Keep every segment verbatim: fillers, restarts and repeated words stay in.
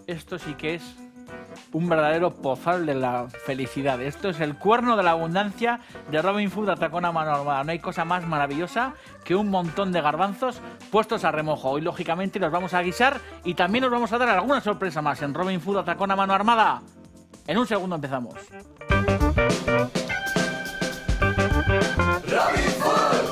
esto sí que es un verdadero pozal de la felicidad. Esto es el cuerno de la abundancia de Robin Food Atracón a mano armada. No hay cosa más maravillosa que un montón de garbanzos puestos a remojo. Hoy, lógicamente, los vamos a guisar y también nos vamos a dar alguna sorpresa más en Robin Food Atracón a mano armada. En un segundo empezamos. Robin Food.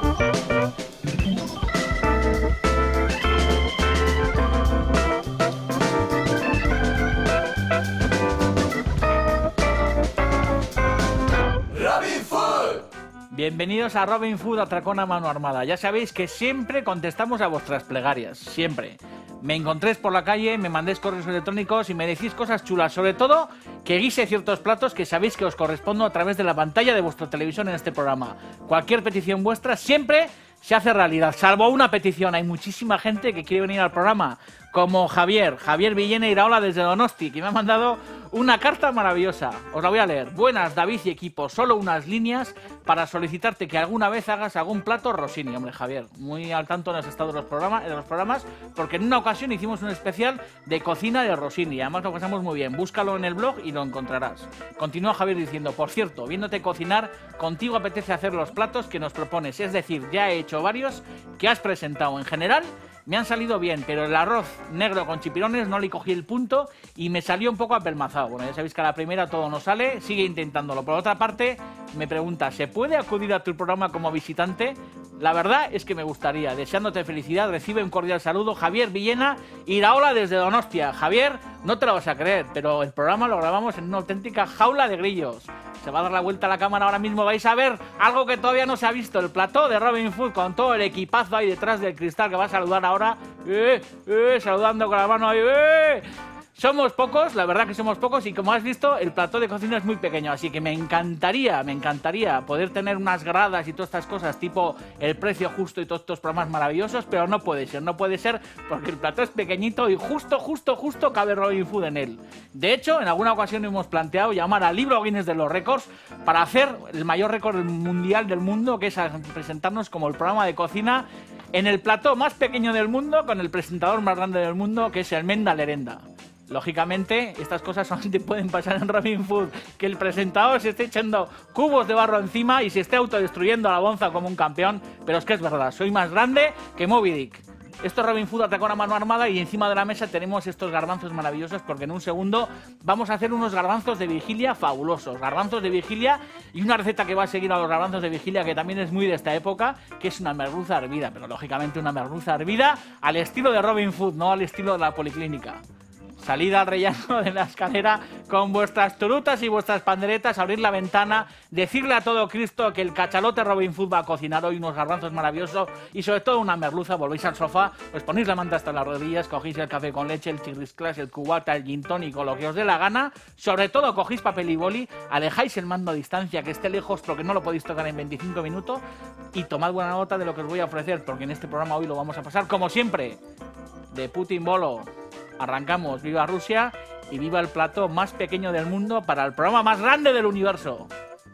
Bienvenidos a Robin Food Atracón a mano armada. Ya sabéis que siempre contestamos a vuestras plegarias, siempre. Me encontréis por la calle, me mandéis correos electrónicos y me decís cosas chulas, sobre todo que guise ciertos platos que sabéis que os correspondo a través de la pantalla de vuestra televisión en este programa. Cualquier petición vuestra siempre se hace realidad, salvo una petición. Hay muchísima gente que quiere venir al programa, como Javier, Javier Villena Iraola desde Donosti, que me ha mandado una carta maravillosa. Os la voy a leer. Buenas, David y equipo. Solo unas líneas para solicitarte que alguna vez hagas algún plato Rossini. Hombre, Javier, muy al tanto en has estado de los, programas, de los programas, porque en una ocasión hicimos un especial de cocina de Rossini. Además lo pasamos muy bien. Búscalo en el blog y lo encontrarás. Continúa Javier diciendo, por cierto, viéndote cocinar, contigo apetece hacer los platos que nos propones. Es decir, ya he hecho varios que has presentado. En general me han salido bien, pero el arroz negro con chipirones no le cogí el punto y me salió un poco apelmazado. Bueno, ya sabéis que a la primera todo no sale, sigue intentándolo. Por otra parte, me pregunta, ¿se puede acudir a tu programa como visitante? La verdad es que me gustaría. Deseándote felicidad, recibe un cordial saludo, Javier Villena Iraola desde Donostia. Javier, no te lo vas a creer, pero el programa lo grabamos en una auténtica jaula de grillos. Se va a dar la vuelta a la cámara ahora mismo, vais a ver algo que todavía no se ha visto, el plató de Robin Food con todo el equipazo ahí detrás del cristal que va a saludar ahora, eh, eh, saludando con la mano ahí, eh. Somos pocos, la verdad que somos pocos y como has visto el plató de cocina es muy pequeño, así que me encantaría, me encantaría poder tener unas gradas y todas estas cosas tipo El Precio Justo y todos estos programas maravillosos, pero no puede ser, no puede ser porque el plató es pequeñito y justo, justo, justo cabe Robin Food en él. De hecho, en alguna ocasión hemos planteado llamar al libro Guinness de los récords para hacer el mayor récord mundial del mundo, que es presentarnos como el programa de cocina en el plató más pequeño del mundo con el presentador más grande del mundo, que es el Menda Lerenda. Lógicamente, estas cosas solamente pueden pasar en Robin Food, que el presentador se esté echando cubos de barro encima y se esté autodestruyendo a la bonza como un campeón, pero es que es verdad, soy más grande que Moby Dick. Esto es Robin Food Atracón a mano armada y encima de la mesa tenemos estos garbanzos maravillosos porque en un segundo vamos a hacer unos garbanzos de vigilia fabulosos. Garbanzos de vigilia y una receta que va a seguir a los garbanzos de vigilia que también es muy de esta época, que es una merluza hervida, pero lógicamente una merluza hervida al estilo de Robin Food, no al estilo de la policlínica. Salid al rellano de la escalera con vuestras turutas y vuestras panderetas, abrir la ventana, decirle a todo Cristo que el cachalote Robin Food va a cocinar hoy unos garbanzos maravillosos y sobre todo una merluza. Volvéis al sofá, os ponéis la manta hasta las rodillas, cogéis el café con leche, el chirrisclas, el cubata, el gin tónico, lo que os dé la gana. Sobre todo cogéis papel y boli, alejáis el mando a distancia, que esté lejos porque no lo podéis tocar en veinticinco minutos y tomad buena nota de lo que os voy a ofrecer porque en este programa hoy lo vamos a pasar como siempre de Putin bolo. Arrancamos, viva Rusia y viva el plató más pequeño del mundo para el programa más grande del universo.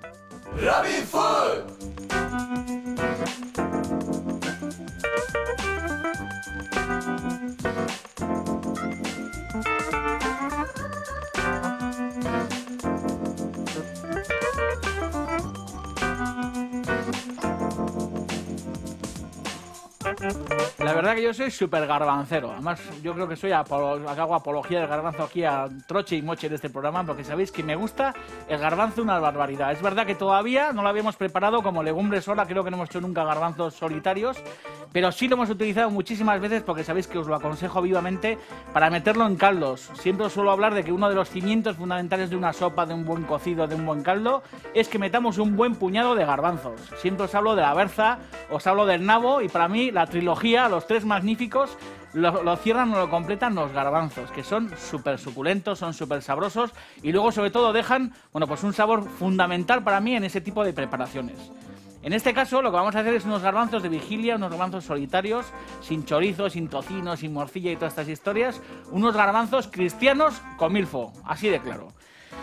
Robin Food. La verdad que yo soy súper garbancero. Además, yo creo que soy apolo- hago apología del garbanzo aquí a troche y moche de este programa, porque sabéis que me gusta el garbanzo una barbaridad. Es verdad que todavía no lo habíamos preparado como legumbre sola, creo que no hemos hecho nunca garbanzos solitarios, pero sí lo hemos utilizado muchísimas veces porque sabéis que os lo aconsejo vivamente para meterlo en caldos. Siempre os suelo hablar de que uno de los cimientos fundamentales de una sopa, de un buen cocido, de un buen caldo, es que metamos un buen puñado de garbanzos. Siempre os hablo de la berza, os hablo del nabo y para mí la trilogía, los tres magníficos, lo, lo cierran o lo completan los garbanzos, que son súper suculentos, son súper sabrosos y luego sobre todo dejan, bueno, pues un sabor fundamental para mí en ese tipo de preparaciones. En este caso lo que vamos a hacer es unos garbanzos de vigilia, unos garbanzos solitarios, sin chorizo, sin tocino, sin morcilla y todas estas historias, unos garbanzos cristianos con milfo, así de claro.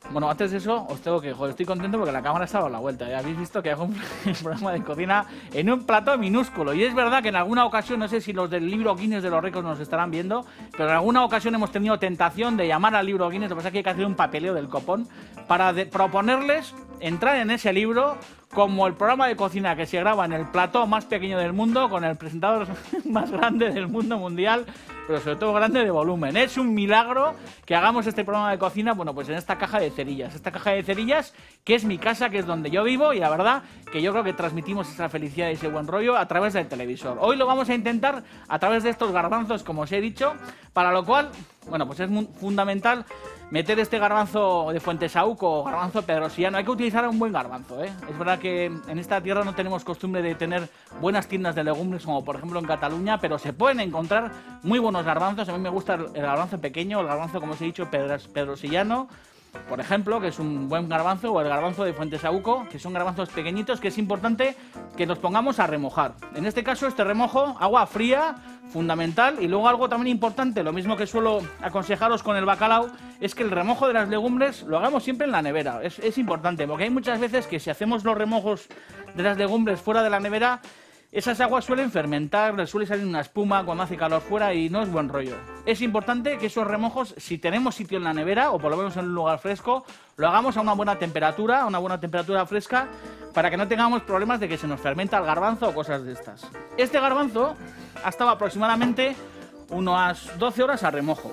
Bueno, antes de eso, os tengo que... Joder, estoy contento porque la cámara estaba a la vuelta. Ya habéis visto que hago un programa de cocina en un plato minúsculo. Y es verdad que en alguna ocasión, no sé si los del libro Guinness de los récords nos estarán viendo, pero en alguna ocasión hemos tenido tentación de llamar al libro Guinness. Lo que pasa es que hay que hacer un papeleo del copón para de- proponerles entrar en ese libro como el programa de cocina que se graba en el plató más pequeño del mundo, con el presentador más grande del mundo mundial, pero sobre todo grande de volumen. Es un milagro que hagamos este programa de cocina, bueno, pues en esta caja de cerillas. Esta caja de cerillas, que es mi casa, que es donde yo vivo, y la verdad que yo creo que transmitimos esa felicidad y ese buen rollo a través del televisor. Hoy lo vamos a intentar a través de estos garbanzos, como os he dicho, para lo cual, bueno, pues es muy fundamental meter este garbanzo de Fuentesauco o garbanzo pedrosiano. Hay que utilizar un buen garbanzo, ¿eh? Es verdad que en esta tierra no tenemos costumbre de tener buenas tiendas de legumbres, como por ejemplo en Cataluña, pero se pueden encontrar muy buenos garbanzos. A mí me gusta el, el garbanzo pequeño, el garbanzo, como os he dicho, pedras, pedrosillano, por ejemplo, que es un buen garbanzo, o el garbanzo de Fuentesauco, que son garbanzos pequeñitos, que es importante que los pongamos a remojar. En este caso, este remojo, agua fría, fundamental. Y luego algo también importante, lo mismo que suelo aconsejaros con el bacalao, es que el remojo de las legumbres lo hagamos siempre en la nevera. Es, es importante, porque hay muchas veces que si hacemos los remojos de las legumbres fuera de la nevera, esas aguas suelen fermentar, les suele salir una espuma cuando hace calor fuera y no es buen rollo. Es importante que esos remojos, si tenemos sitio en la nevera o por lo menos en un lugar fresco, lo hagamos a una buena temperatura, a una buena temperatura fresca, para que no tengamos problemas de que se nos fermenta el garbanzo o cosas de estas. Este garbanzo ha estado aproximadamente unas doce horas a remojo.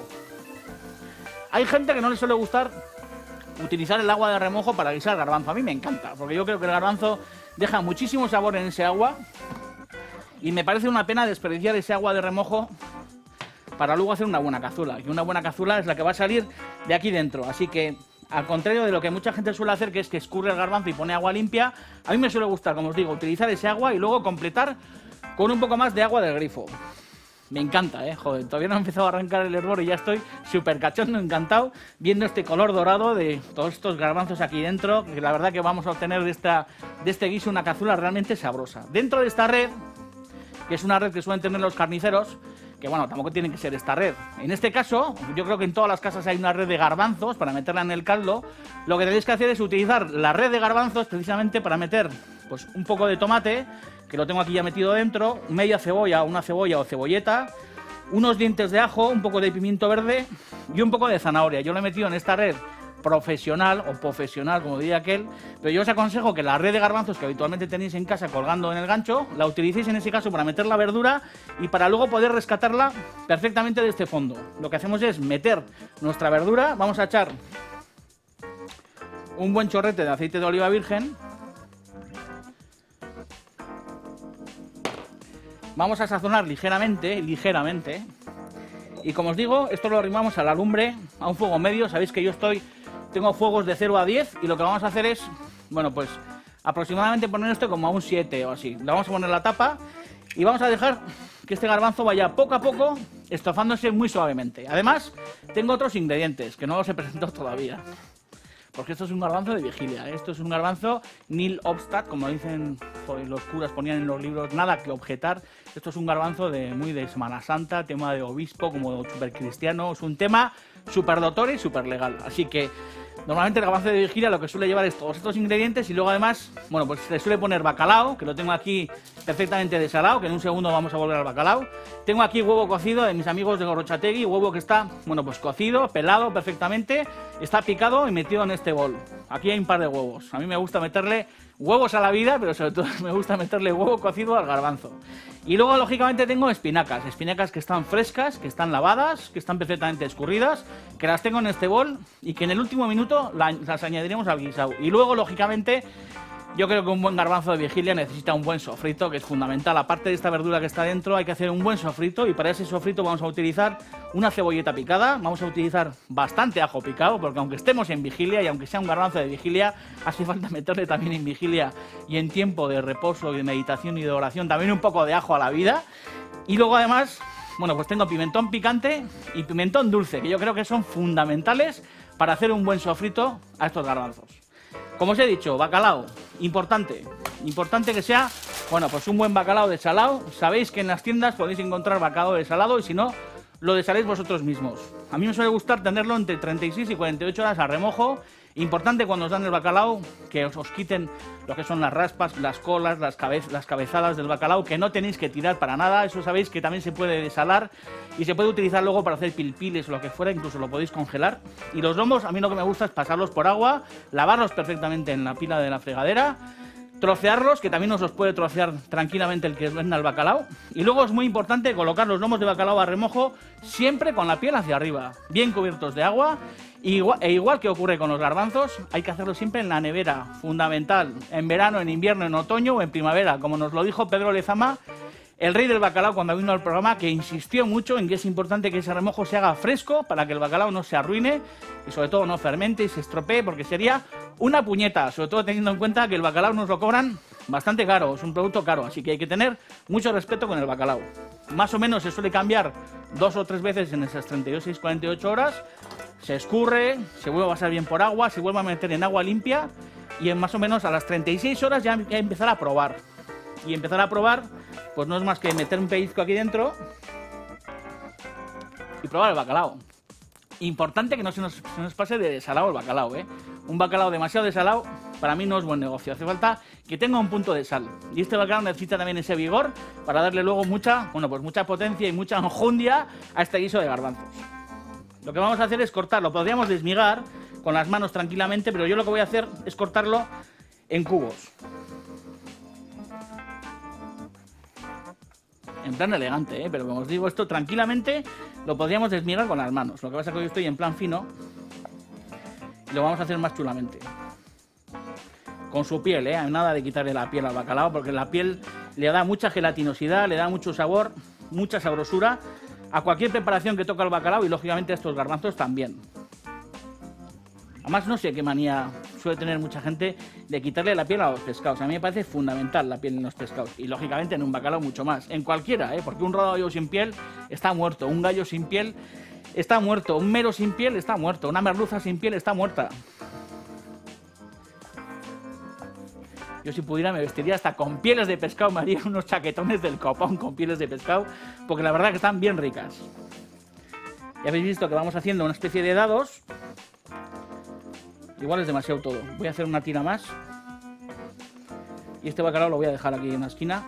Hay gente que no le suele gustar utilizar el agua de remojo para guisar garbanzo. A mí me encanta, porque yo creo que el garbanzo deja muchísimo sabor en ese agua. Y me parece una pena desperdiciar ese agua de remojo para luego hacer una buena cazuela. Y una buena cazuela es la que va a salir de aquí dentro. Así que, al contrario de lo que mucha gente suele hacer, que es que escurre el garbanzo y pone agua limpia, a mí me suele gustar, como os digo, utilizar ese agua y luego completar con un poco más de agua del grifo. Me encanta, eh, joder, todavía no he empezado a arrancar el hervor y ya estoy súper cachondo, encantado, viendo este color dorado de todos estos garbanzos aquí dentro, que la verdad que vamos a obtener de, esta, de este guiso una cazuela realmente sabrosa. Dentro de esta red, que es una red que suelen tener los carniceros, que bueno, tampoco tiene que ser esta red. En este caso, yo creo que en todas las casas hay una red de garbanzos para meterla en el caldo. Lo que tenéis que hacer es utilizar la red de garbanzos precisamente para meter pues un poco de tomate, que lo tengo aquí ya metido dentro, media cebolla, una cebolla o cebolleta, unos dientes de ajo, un poco de pimiento verde y un poco de zanahoria. Yo lo he metido en esta red profesional o profesional, como diría aquel, pero yo os aconsejo que la red de garbanzos que habitualmente tenéis en casa colgando en el gancho, la utilicéis en ese caso para meter la verdura y para luego poder rescatarla perfectamente de este fondo. Lo que hacemos es meter nuestra verdura, vamos a echar un buen chorrete de aceite de oliva virgen, vamos a sazonar ligeramente, ligeramente, y como os digo, esto lo arrimamos a la lumbre, a un fuego medio. Sabéis que yo estoy, tengo fuegos de cero a diez y lo que vamos a hacer es, bueno, pues aproximadamente poner esto como a un siete o así. Le vamos a poner la tapa y vamos a dejar que este garbanzo vaya poco a poco estofándose muy suavemente. Además, tengo otros ingredientes que no os he presentado todavía, porque esto es un garbanzo de vigilia, ¿eh? Esto es un garbanzo nil obstat, como dicen joder, los curas, ponían en los libros, nada que objetar. Esto es un garbanzo de muy de Semana Santa, tema de obispo, como súper cristiano. Es un tema súper doctor y súper legal. Así que normalmente el garbanzo de vigilia lo que suele llevar es todos estos ingredientes y luego además, bueno, pues se suele poner bacalao, que lo tengo aquí perfectamente desalado, que en un segundo vamos a volver al bacalao. Tengo aquí huevo cocido de mis amigos de Gorrochategui, huevo que está, bueno, pues cocido, pelado perfectamente, está picado y metido en este bol. Aquí hay un par de huevos. A mí me gusta meterle huevos a la vida, pero sobre todo me gusta meterle huevo cocido al garbanzo. Y luego, lógicamente, tengo espinacas, espinacas que están frescas, que están lavadas, que están perfectamente escurridas, que las tengo en este bol y que en el último minuto las añadiremos al guisado. Y luego, lógicamente, yo creo que un buen garbanzo de vigilia necesita un buen sofrito, que es fundamental. Aparte de esta verdura que está dentro, hay que hacer un buen sofrito y para ese sofrito vamos a utilizar una cebolleta picada, vamos a utilizar bastante ajo picado, porque aunque estemos en vigilia y aunque sea un garbanzo de vigilia, hace falta meterle también en vigilia y en tiempo de reposo y de meditación y de oración también un poco de ajo a la vida. Y luego además, bueno, pues tengo pimentón picante y pimentón dulce, que yo creo que son fundamentales para hacer un buen sofrito a estos garbanzos. Como os he dicho, bacalao, importante, importante que sea, bueno, pues un buen bacalao desalado. Sabéis que en las tiendas podéis encontrar bacalao desalado y si no, lo desaléis vosotros mismos. A mí me suele gustar tenerlo entre treinta y seis y cuarenta y ocho horas a remojo Importante cuando os dan el bacalao que os, os quiten lo que son las raspas, las colas, las, cabez las cabezadas del bacalao, que no tenéis que tirar para nada. Eso sabéis que también se puede desalar y se puede utilizar luego para hacer pilpiles o lo que fuera, incluso lo podéis congelar. Y los lomos, a mí lo que me gusta es pasarlos por agua, lavarlos perfectamente en la pila de la fregadera, trocearlos, que también os los puede trocear tranquilamente el que venda el bacalao. Y luego es muy importante colocar los lomos de bacalao a remojo siempre con la piel hacia arriba, bien cubiertos de agua. Igual, e igual que ocurre con los garbanzos, hay que hacerlo siempre en la nevera, fundamental, en verano, en invierno, en otoño o en primavera, como nos lo dijo Pedro Lezama, el rey del bacalao, cuando vino al programa, que insistió mucho en que es importante que ese remojo se haga fresco para que el bacalao no se arruine y sobre todo no fermente y se estropee, porque sería una puñeta, sobre todo teniendo en cuenta que el bacalao nos lo cobran bastante caro, es un producto caro, así que hay que tener mucho respeto con el bacalao. Más o menos se suele cambiar dos o tres veces en esas treinta y seis a cuarenta y ocho horas, se escurre, se vuelve a pasar bien por agua, se vuelve a meter en agua limpia y en más o menos a las treinta y seis horas ya hay que empezar a probar. Y empezar a probar, pues no es más que meter un pellizco aquí dentro y probar el bacalao. Importante que no se nos, se nos pase de desalado el bacalao, ¿eh? Un bacalao demasiado desalado para mí no es buen negocio. Hace falta que tenga un punto de sal. Y este bacalao necesita también ese vigor para darle luego mucha, bueno, pues mucha potencia y mucha enjundia a este guiso de garbanzos. Lo que vamos a hacer es cortarlo. Podríamos desmigar con las manos tranquilamente, pero yo lo que voy a hacer es cortarlo en cubos. En plan elegante, ¿eh? Pero como os digo, esto tranquilamente lo podríamos desmigar con las manos. Lo que pasa es que hoy estoy en plan fino y lo vamos a hacer más chulamente. Con su piel, ¿eh? Nada de quitarle la piel al bacalao, porque la piel le da mucha gelatinosidad, le da mucho sabor, mucha sabrosura a cualquier preparación que toca el bacalao y lógicamente a estos garbanzos también. Además, no sé qué manía suele tener mucha gente de quitarle la piel a los pescados. A mí me parece fundamental la piel en los pescados. Y lógicamente en un bacalao mucho más. En cualquiera, ¿eh? Porque un rodillo sin piel está muerto. Un gallo sin piel está muerto. Un mero sin piel está muerto. Una merluza sin piel está muerta. Yo si pudiera me vestiría hasta con pieles de pescado. Me haría unos chaquetones del copón con pieles de pescado. Porque la verdad que están bien ricas. Ya habéis visto que vamos haciendo una especie de dados. Igual es demasiado todo. Voy a hacer una tira más. Y este bacalao lo voy a dejar aquí en la esquina.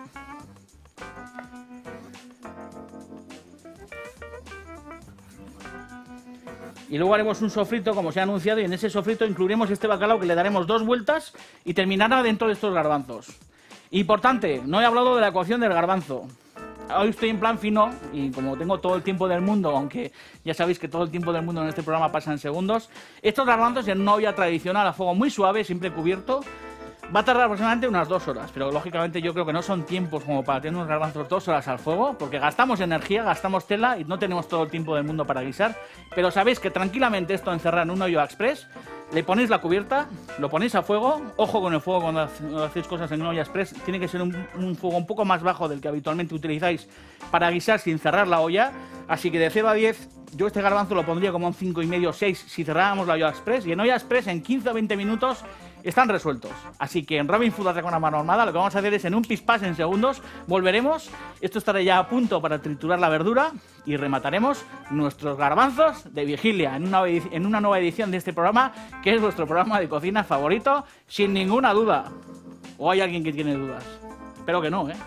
Y luego haremos un sofrito, como se ha anunciado, y en ese sofrito incluiremos este bacalao que le daremos dos vueltas y terminará dentro de estos garbanzos. Importante, no he hablado de la cocción del garbanzo. Hoy estoy en plan fino y como tengo todo el tiempo del mundo, aunque ya sabéis que todo el tiempo del mundo en este programa pasa en segundos, estos garbanzos en una olla tradicional a fuego muy suave, siempre cubierto, va a tardar aproximadamente unas dos horas, pero lógicamente yo creo que no son tiempos como para tener unos garbanzos dos horas al fuego, porque gastamos energía, gastamos tela y no tenemos todo el tiempo del mundo para guisar, pero sabéis que tranquilamente esto encerrado en un hoyo express, le ponéis la cubierta, lo ponéis a fuego, ojo con el fuego cuando hacéis cosas en olla express, tiene que ser un, un fuego un poco más bajo del que habitualmente utilizáis para guisar sin cerrar la olla, así que de cero a diez yo este garbanzo lo pondría como un cinco y medio, seis si cerráramos la olla express, y en olla express en quince o veinte minutos están resueltos. Así que en Robin Food con una mano armada lo que vamos a hacer es en un pispás en segundos volveremos, esto estará ya a punto para triturar la verdura y remataremos nuestros garbanzos de vigilia en una, en una nueva edición de este programa que es vuestro programa de cocina favorito sin ninguna duda. ¿O hay alguien que tiene dudas? Espero que no, ¿eh?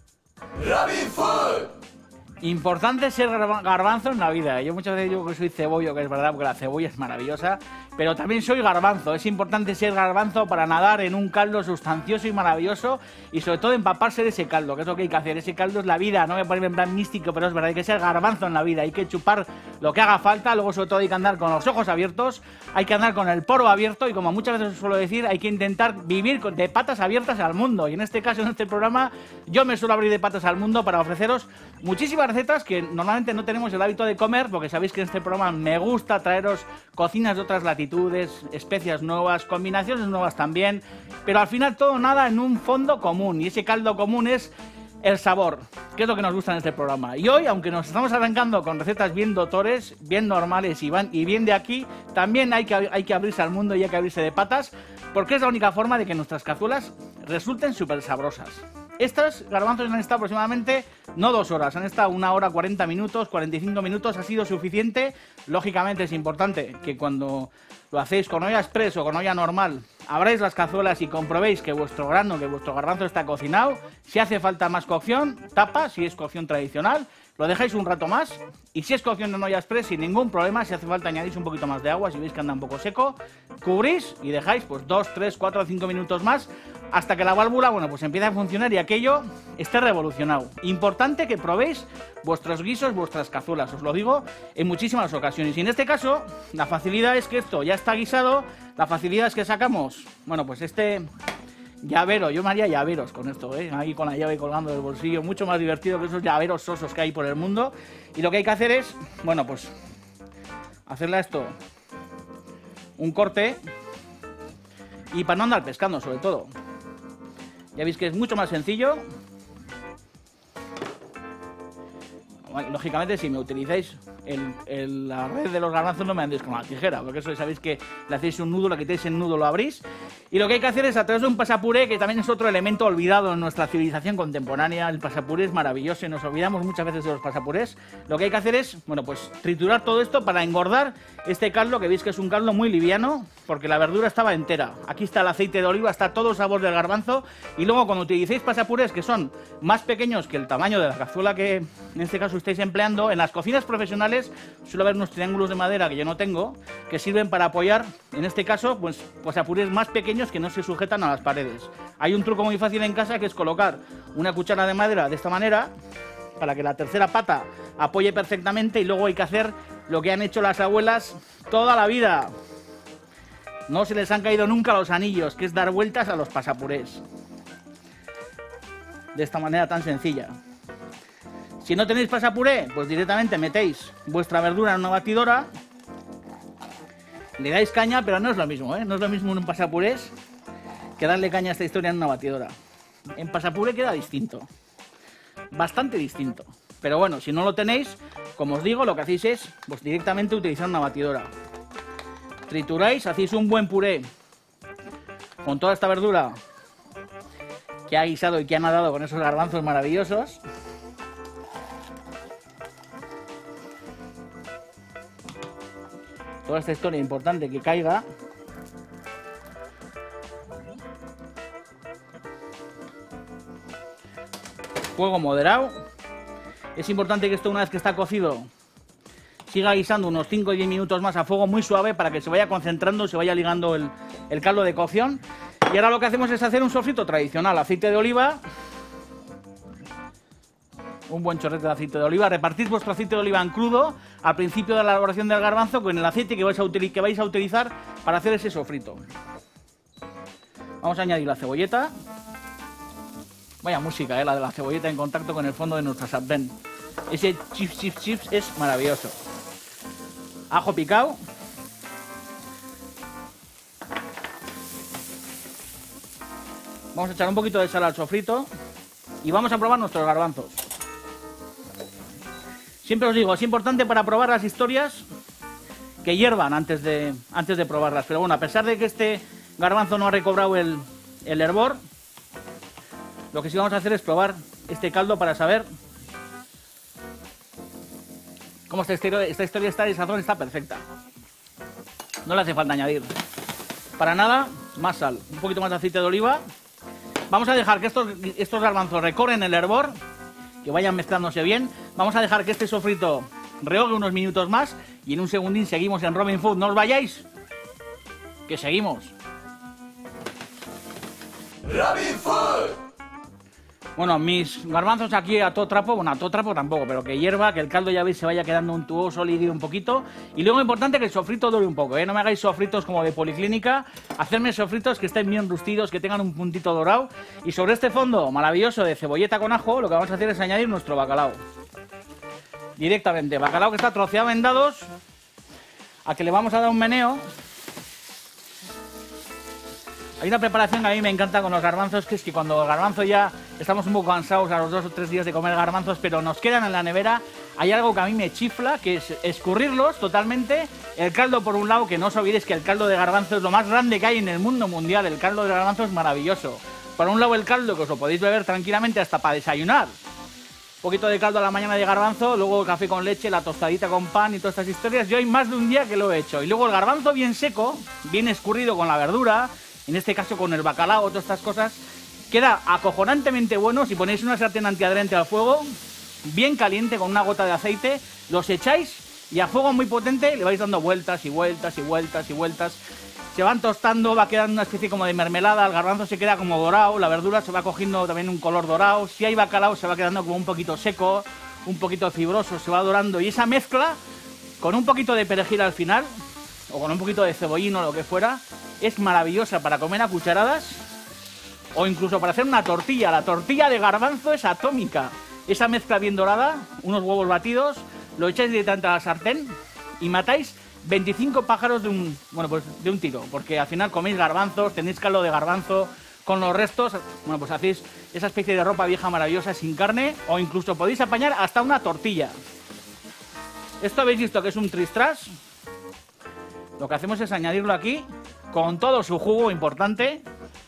Robin Food. Importante ser garbanzo en la vida. Yo muchas veces digo que soy cebollo, que es verdad, porque la cebolla es maravillosa, pero también soy garbanzo. Es importante ser garbanzo para nadar en un caldo sustancioso y maravilloso y sobre todo empaparse de ese caldo, que es lo que hay que hacer. Ese caldo es la vida, no me parece en plan místico, pero es verdad, hay que ser garbanzo en la vida, hay que chupar lo que haga falta, luego sobre todo hay que andar con los ojos abiertos, hay que andar con el poro abierto y como muchas veces os suelo decir, hay que intentar vivir de patas abiertas al mundo. Y en este caso, en este programa, yo me suelo abrir de patas al mundo para ofreceros muchísimas recetas que normalmente no tenemos el hábito de comer, porque sabéis que en este programa me gusta traeros cocinas de otras latitudes, especias nuevas, combinaciones nuevas también, pero al final todo nada en un fondo común, y ese caldo común es el sabor, que es lo que nos gusta en este programa. Y hoy, aunque nos estamos arrancando con recetas bien doctores, bien normales y, van, y bien de aquí, también hay que, hay que abrirse al mundo y hay que abrirse de patas, porque es la única forma de que nuestras cazuelas resulten súper sabrosas. Estos garbanzos han estado aproximadamente, no dos horas, han estado una hora, cuarenta minutos, cuarenta y cinco minutos, ha sido suficiente. Lógicamente es importante que cuando lo hacéis con olla express o con olla normal, abráis las cazuelas y comprobéis que vuestro grano, que vuestro garbanzo está cocinado. Si hace falta más cocción, tapa, si es cocción tradicional, lo dejáis un rato más. Y si es cocción en olla express, sin ningún problema, si hace falta añadís un poquito más de agua, si veis que anda un poco seco, cubrís y dejáis pues dos, tres, cuatro o cinco minutos más hasta que la válvula, bueno, pues empiece a funcionar y aquello esté revolucionado. Importante que probéis vuestros guisos, vuestras cazuelas, os lo digo en muchísimas ocasiones. Y en este caso, la facilidad es que esto ya está guisado, la facilidad es que sacamos, bueno, pues este llavero, yo me haría llaveros con esto, ¿eh? Ahí con la llave colgando del bolsillo, mucho más divertido que esos llaveros sosos que hay por el mundo. Y lo que hay que hacer es, bueno, pues hacerle a esto un corte y para no andar pescando sobre todo. Ya veis que es mucho más sencillo. Lógicamente, si me utilizáis el, el, la red de los garbanzos, no me andéis con la tijera, porque eso sabéis que le hacéis un nudo, le quitáis el nudo, lo abrís. Y lo que hay que hacer es, a través de un pasapuré, que también es otro elemento olvidado en nuestra civilización contemporánea, el pasapuré es maravilloso y nos olvidamos muchas veces de los pasapurés. Lo que hay que hacer es, bueno, pues triturar todo esto para engordar este caldo, que veis que es un caldo muy liviano, porque la verdura estaba entera. Aquí está el aceite de oliva, está todo el sabor del garbanzo. Y luego, cuando utilicéis pasapurés que son más pequeños que el tamaño de la cazuela que en este caso estáis empleando, en las cocinas profesionales suele haber unos triángulos de madera que yo no tengo, que sirven para apoyar, en este caso, pues pasapurés más pequeños que no se sujetan a las paredes. Hay un truco muy fácil en casa, que es colocar una cuchara de madera de esta manera, para que la tercera pata apoye perfectamente, y luego hay que hacer lo que han hecho las abuelas toda la vida. No se les han caído nunca los anillos, que es dar vueltas a los pasapurés. De esta manera tan sencilla. Si no tenéis pasapuré, pues directamente metéis vuestra verdura en una batidora, le dais caña, pero no es lo mismo, ¿eh? No es lo mismo en un pasapurés que darle caña a esta historia en una batidora. En pasapuré queda distinto, bastante distinto. Pero bueno, si no lo tenéis, como os digo, lo que hacéis es pues directamente utilizar una batidora. Trituráis, hacéis un buen puré con toda esta verdura que ha guisado y que ha nadado con esos garbanzos maravillosos. Toda esta historia importante que caiga. Fuego moderado. Es importante que esto, una vez que está cocido, siga guisando unos cinco o diez minutos más a fuego muy suave, para que se vaya concentrando, se vaya ligando el, el caldo de cocción. Y ahora lo que hacemos es hacer un sofrito tradicional. Aceite de oliva, un buen chorrete de aceite de oliva. Repartid vuestro aceite de oliva en crudo al principio de la elaboración del garbanzo con el aceite que vais a, que vais a utilizar para hacer ese sofrito. Vamos a añadir la cebolleta. Vaya música, ¿eh? La de la cebolleta en contacto con el fondo de nuestra sartén. Ese chips, chips, chips es maravilloso. Ajo picado. Vamos a echar un poquito de sal al sofrito y vamos a probar nuestros garbanzos. Siempre os digo, es importante para probar las historias que hiervan antes de, antes de probarlas. Pero bueno, a pesar de que este garbanzo no ha recobrado el, el hervor, lo que sí vamos a hacer es probar este caldo para saber cómo esta historia, esta historia está de sazón, está perfecta. No le hace falta añadir para nada más sal, un poquito más de aceite de oliva. Vamos a dejar que estos, estos garbanzos recorren el hervor, que vayan mezclándose bien. Vamos a dejar que este sofrito rehogue unos minutos más y en un segundín seguimos en Robin Food. No os vayáis, que seguimos. Robin Food. Bueno, mis garbanzos aquí a todo trapo, bueno, a todo trapo tampoco, pero que hierva, que el caldo ya veis se vaya quedando untuoso, líquido un poquito. Y luego importante que el sofrito dure un poco, ¿eh? No me hagáis sofritos como de policlínica, hacerme sofritos que estén bien rustidos, que tengan un puntito dorado. Y sobre este fondo maravilloso de cebolleta con ajo, lo que vamos a hacer es añadir nuestro bacalao. Directamente, bacalao que está troceado en dados, a que le vamos a dar un meneo. Hay una preparación que a mí me encanta con los garbanzos, que es que cuando el garbanzo ya estamos un poco cansados a los dos o tres días de comer garbanzos, pero nos quedan en la nevera, hay algo que a mí me chifla, que es escurrirlos totalmente, el caldo por un lado, que no os olvidéis que el caldo de garbanzo es lo más grande que hay en el mundo mundial, el caldo de garbanzo es maravilloso. Por un lado el caldo, que os lo podéis beber tranquilamente hasta para desayunar. Un poquito de caldo a la mañana de garbanzo, luego café con leche, la tostadita con pan y todas estas historias. Yo hay más de un día que lo he hecho. Y luego el garbanzo bien seco, bien escurrido con la verdura, en este caso con el bacalao, todas estas cosas, queda acojonantemente bueno. Si ponéis una sartén antiadherente al fuego, bien caliente con una gota de aceite, los echáis y a fuego muy potente le vais dando vueltas y vueltas y vueltas y vueltas. Se van tostando, va quedando una especie como de mermelada, el garbanzo se queda como dorado, la verdura se va cogiendo también un color dorado, si hay bacalao se va quedando como un poquito seco, un poquito fibroso, se va dorando, y esa mezcla con un poquito de perejil al final, o con un poquito de cebollín o lo que fuera, es maravillosa para comer a cucharadas, o incluso para hacer una tortilla. La tortilla de garbanzo es atómica. Esa mezcla bien dorada, unos huevos batidos, lo echáis directamente a la sartén y matáis veinticinco pájaros de un, bueno, pues de un tiro, porque al final coméis garbanzos, tenéis caldo de garbanzo, con los restos, bueno, pues hacéis esa especie de ropa vieja maravillosa sin carne, o incluso podéis apañar hasta una tortilla. Esto habéis visto que es un tristras. Lo que hacemos es añadirlo aquí, con todo su jugo importante.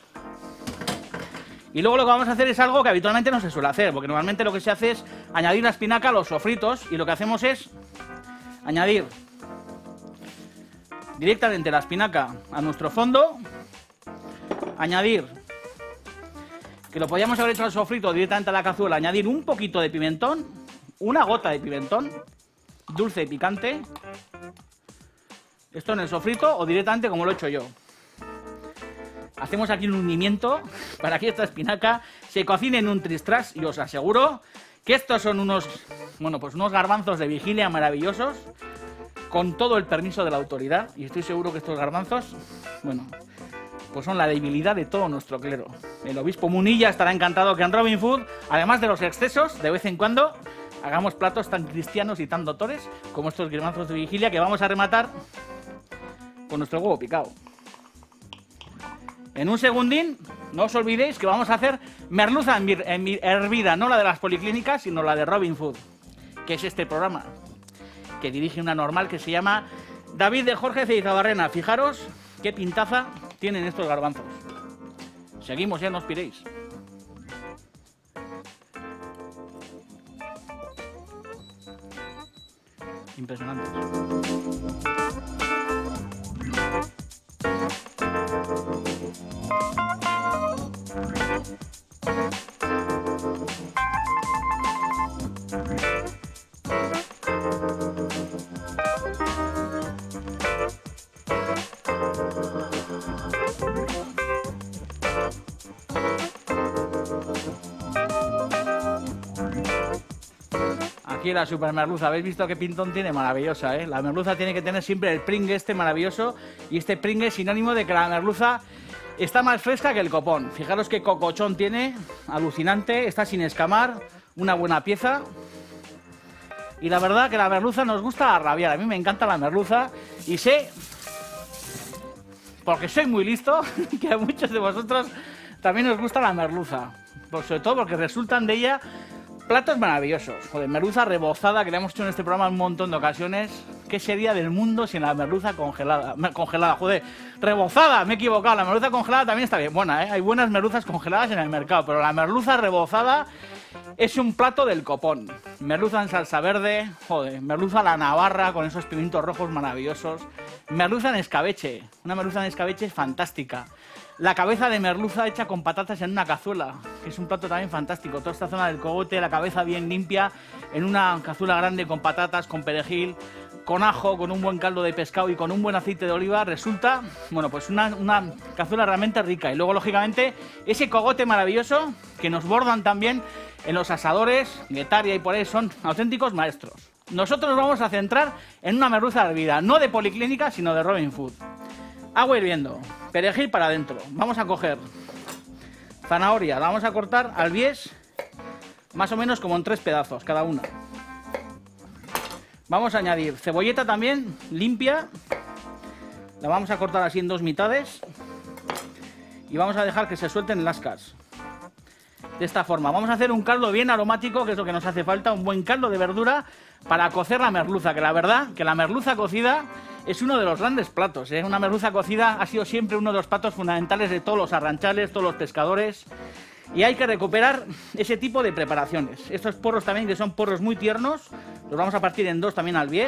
Y luego lo que vamos a hacer es algo que habitualmente no se suele hacer, porque normalmente lo que se hace es añadir la espinaca a los sofritos, y lo que hacemos es añadir directamente la espinaca a nuestro fondo, añadir, que lo podíamos haber hecho al sofrito directamente a la cazuela, añadir un poquito de pimentón, una gota de pimentón, dulce y picante, esto en el sofrito o directamente como lo he hecho yo. Hacemos aquí un hundimiento para que esta espinaca se cocine en un tristras y os aseguro que estos son unos, bueno, pues unos garbanzos de vigilia maravillosos, con todo el permiso de la autoridad, y estoy seguro que estos garbanzos, bueno, pues son la debilidad de todo nuestro clero. El obispo Munilla estará encantado que en Robin Food, además de los excesos, de vez en cuando hagamos platos tan cristianos y tan doctores como estos garbanzos de vigilia, que vamos a rematar con nuestro huevo picado. En un segundín, no os olvidéis que vamos a hacer merluza hervida, no la de las policlínicas, sino la de Robin Food, que es este programa, que dirige una normal que se llama David de Jorge Ceizabarrena. Fijaros qué pintaza tienen estos garbanzos. Seguimos, ya no os piréis. Impresionantes. Aquí la super merluza, ¿habéis visto qué pintón tiene? Maravillosa, ¿eh? La merluza tiene que tener siempre el pringue este maravilloso, y este pringue es sinónimo de que la merluza está más fresca que el copón. Fijaros qué cocochón tiene, alucinante, está sin escamar, una buena pieza. Y la verdad que la merluza nos gusta a rabiar. A mí me encanta la merluza y sé, porque soy muy listo, que a muchos de vosotros también os gusta la merluza. Pues sobre todo porque resultan de ella platos maravillosos. Joder, merluza rebozada, que le hemos hecho en este programa un montón de ocasiones. ¿Qué sería del mundo sin la merluza congelada? Congelada, joder, rebozada, me he equivocado. La merluza congelada también está bien buena, ¿eh? Hay buenas merluzas congeladas en el mercado, pero la merluza rebozada es un plato del copón. Merluza en salsa verde, joder, merluza a la navarra con esos pimientos rojos maravillosos. Merluza en escabeche, una merluza en escabeche fantástica. La cabeza de merluza hecha con patatas en una cazuela, que es un plato también fantástico. Toda esta zona del cogote, la cabeza bien limpia, en una cazuela grande con patatas, con perejil, con ajo, con un buen caldo de pescado y con un buen aceite de oliva, resulta, bueno, pues una, una cazuela realmente rica. Y luego, lógicamente, ese cogote maravilloso que nos bordan también en los asadores, Guetaria y por ahí, son auténticos maestros. Nosotros nos vamos a centrar en una merluza hervida, no de policlínica, sino de Robin Food. Agua hirviendo, perejil para adentro. Vamos a coger zanahoria, la vamos a cortar al bies, más o menos como en tres pedazos cada una. Vamos a añadir cebolleta también, limpia. La vamos a cortar así en dos mitades. Y vamos a dejar que se suelten lascas. De esta forma. Vamos a hacer un caldo bien aromático, que es lo que nos hace falta. Un buen caldo de verdura para cocer la merluza. Que la verdad, que la merluza cocida es uno de los grandes platos, ¿eh? Una merluza cocida ha sido siempre uno de los platos fundamentales de todos los arranchales, todos los pescadores. Y hay que recuperar ese tipo de preparaciones. Estos porros también, que son porros muy tiernos, los vamos a partir en dos también al bies.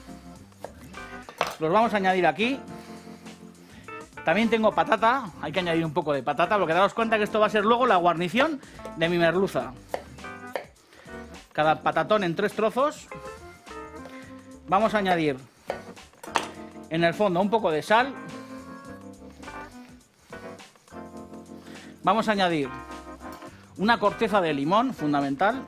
Los vamos a añadir aquí. También tengo patata, hay que añadir un poco de patata, porque daos cuenta que esto va a ser luego la guarnición de mi merluza. Cada patatón en tres trozos. Vamos a añadir en el fondo un poco de sal. Vamos a añadir una corteza de limón, fundamental.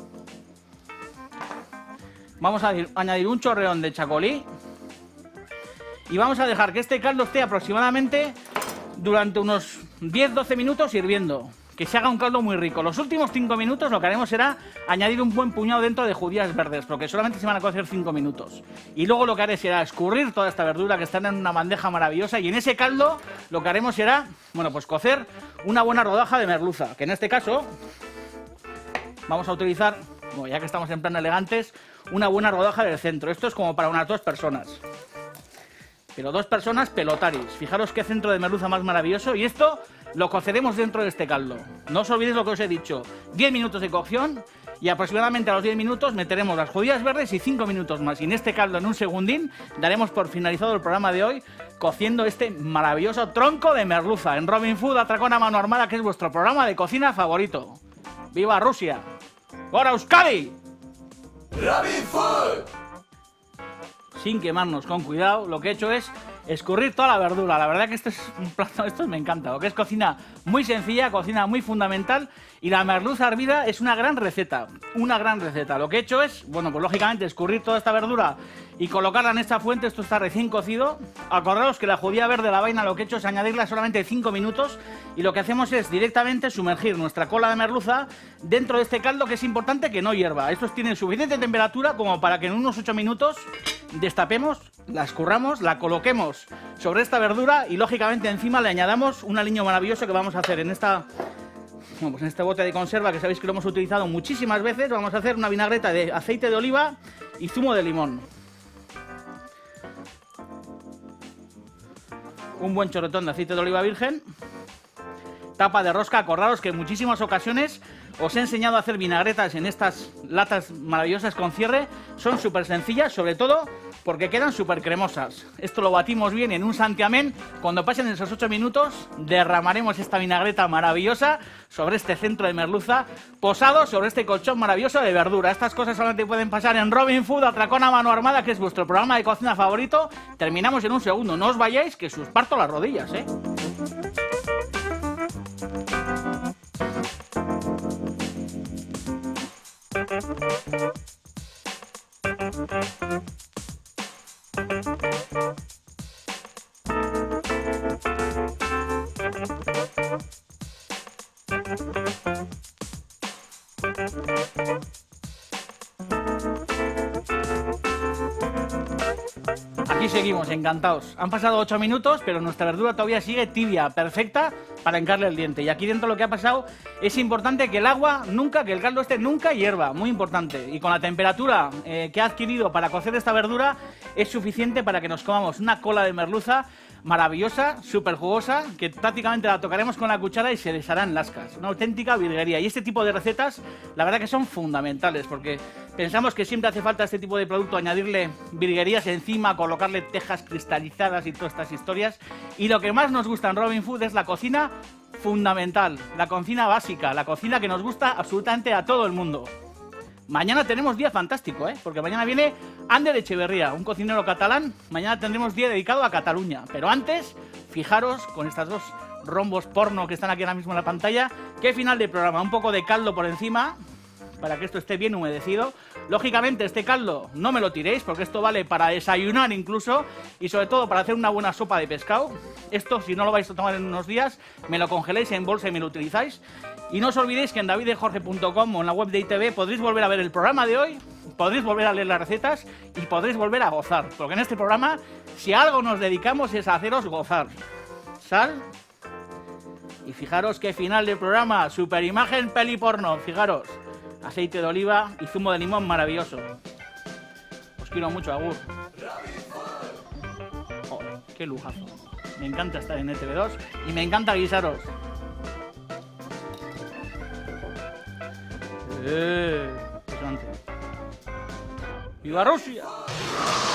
Vamos a añadir un chorreón de chacolí. Y vamos a dejar que este caldo esté aproximadamente durante unos diez doce minutos hirviendo. Que se haga un caldo muy rico. Los últimos cinco minutos lo que haremos será añadir un buen puñado dentro de judías verdes, porque solamente se van a cocer cinco minutos. Y luego lo que haré será escurrir toda esta verdura que está en una bandeja maravillosa, y en ese caldo lo que haremos será, bueno, pues cocer una buena rodaja de merluza, que en este caso vamos a utilizar, bueno, ya que estamos en plan elegantes, una buena rodaja del centro. Esto es como para unas dos personas. Pero dos personas pelotaris. Fijaros qué centro de merluza más maravilloso. Y esto lo coceremos dentro de este caldo. No os olvidéis lo que os he dicho. diez minutos de cocción y aproximadamente a los diez minutos meteremos las judías verdes y cinco minutos más. Y en este caldo, en un segundín, daremos por finalizado el programa de hoy cociendo este maravilloso tronco de merluza. En Robin Food, Atracón a Mano Armada, que es vuestro programa de cocina favorito. ¡Viva Rusia! ¡Gora Euskadi! Robin Food. Sin quemarnos, con cuidado, lo que he hecho es escurrir toda la verdura. La verdad que esto es un plato, esto me encanta, porque es cocina muy sencilla, cocina muy fundamental, y la merluza hervida es una gran receta, una gran receta. Lo que he hecho es, bueno, pues lógicamente escurrir toda esta verdura y colocarla en esta fuente. Esto está recién cocido. Acordaos que la judía verde, la vaina, lo que he hecho es añadirla solamente cinco minutos, y lo que hacemos es directamente sumergir nuestra cola de merluza dentro de este caldo, que es importante que no hierva. Estos tienen suficiente temperatura como para que en unos ocho minutos destapemos, la escurramos, la coloquemos sobre esta verdura y lógicamente encima le añadamos un aliño maravilloso que vamos a hacer en esta, bueno, pues en este bote de conserva, que sabéis que lo hemos utilizado muchísimas veces. Vamos a hacer una vinagreta de aceite de oliva y zumo de limón. Un buen chorretón de aceite de oliva virgen. Tapa de rosca. Acordaos que en muchísimas ocasiones os he enseñado a hacer vinagretas en estas latas maravillosas con cierre. Son súper sencillas, sobre todo porque quedan súper cremosas. Esto lo batimos bien en un santiamén. Cuando pasen esos ocho minutos, derramaremos esta vinagreta maravillosa sobre este centro de merluza, posado sobre este colchón maravilloso de verdura. Estas cosas solamente pueden pasar en Robin Food, Atracón a Mano Armada, que es vuestro programa de cocina favorito. Terminamos en un segundo. No os vayáis, que os parto las rodillas, ¿eh? Aquí seguimos, encantados. Han pasado ocho minutos, pero nuestra verdura todavía sigue tibia, perfecta para hincarle el diente. Y aquí dentro lo que ha pasado, es importante que el agua nunca, que el caldo este nunca hierva, muy importante. Y con la temperatura eh, que ha adquirido para cocer esta verdura, es suficiente para que nos comamos una cola de merluza maravillosa, súper jugosa, que prácticamente la tocaremos con la cuchara y se desharán lascas. Una auténtica virguería. Y este tipo de recetas, la verdad que son fundamentales, porque pensamos que siempre hace falta este tipo de producto, añadirle virguerías encima, colocarle tejas cristalizadas y todas estas historias. Y lo que más nos gusta en Robin Food es la cocina fundamental, la cocina básica, la cocina que nos gusta absolutamente a todo el mundo. Mañana tenemos día fantástico, ¿eh? Porque mañana viene Ander Echeverría, un cocinero catalán. Mañana tendremos día dedicado a Cataluña. Pero antes, fijaros con estas dos rombos porno que están aquí ahora mismo en la pantalla. Qué final de programa, un poco de caldo por encima para que esto esté bien humedecido. Lógicamente este caldo no me lo tiréis, porque esto vale para desayunar incluso, y sobre todo para hacer una buena sopa de pescado. Esto, si no lo vais a tomar en unos días, me lo congeléis en bolsa y me lo utilizáis. Y no os olvidéis que en david jorge punto com o en la web de I T V podréis volver a ver el programa de hoy, podréis volver a leer las recetas y podréis volver a gozar, porque en este programa, si a algo nos dedicamos, es a haceros gozar. Sal. Y fijaros qué final de programa, super imagen peli porno, fijaros. Aceite de oliva y zumo de limón maravilloso. Os quiero mucho, agur. qué lujazo. Me encanta estar en E T V dos y me encanta guisaros. Eh, impresionante. ¡Viva Rusia!